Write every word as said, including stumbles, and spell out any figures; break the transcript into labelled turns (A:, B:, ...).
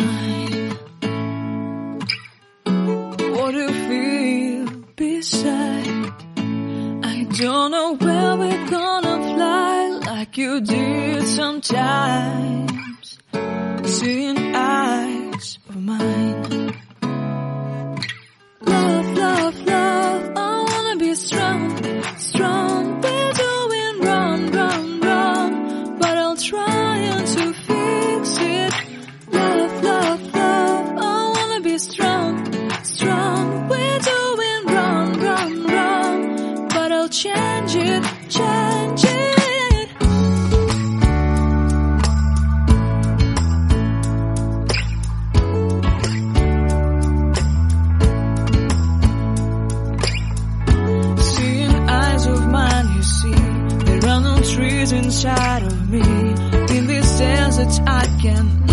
A: mine. What do you feel beside? I don't know where we're gonna fly like you did sometimes. Seeing eyes of mine. Love, love, love, I wanna be strong, strong. We're doing wrong, wrong, wrong, but I'll try to fix it. Love, love, love, I wanna be strong, strong. We're doing wrong, wrong, wrong, but I'll change it, change it. Trees inside of me. In this desert I can